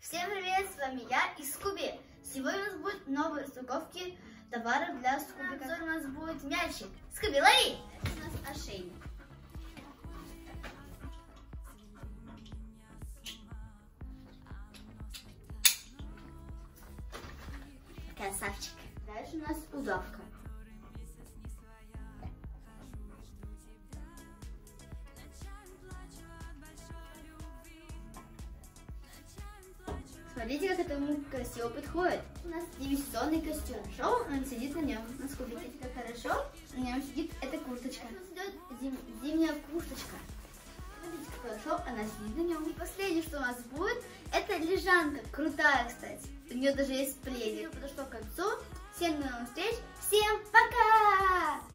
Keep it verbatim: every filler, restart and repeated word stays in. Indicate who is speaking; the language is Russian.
Speaker 1: Всем привет, с вами я и Скуби. Сегодня у нас будет новые распаковки товаров для Скуби. Обзор у нас будет мячик. Скуби, лови! Это у нас ошейник. Красавчик. Дальше у нас удавка. Смотрите, как это ему красиво подходит. У нас демисезонный костюм. Шоу, он сидит на нем. На Скуби, видите, как хорошо. На нем сидит эта курточка. У нас идет зим... зимняя курточка. Смотрите, как хорошо она сидит на нем. И последнее, что у нас будет, это лежанка. Крутая, кстати. У нее даже есть пледик. Подошло к концу. Всем до новых встреч. Всем пока!